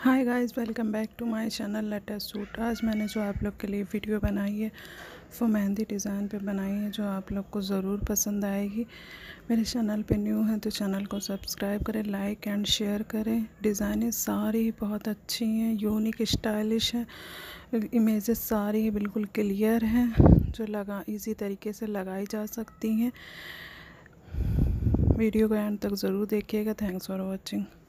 Hi guys, welcome back to my channel latest suit. आज मैंने जो आप लोग के लिए वीडियो बनाई है वो मेहंदी डिज़ाइन पे बनाई है, जो आप लोग को ज़रूर पसंद आएगी। मेरे चैनल पे न्यू है तो चैनल को सब्सक्राइब करें, लाइक एंड शेयर करें। डिज़ाइनें सारी बहुत अच्छी हैं, यूनिक स्टाइलिश है। इमेजेस सारी बिल्कुल क्लियर हैं, जो इजी तरीके से लगाई जा सकती हैं। वीडियो को एंड तक ज़रूर देखिएगा। Thanks for watching.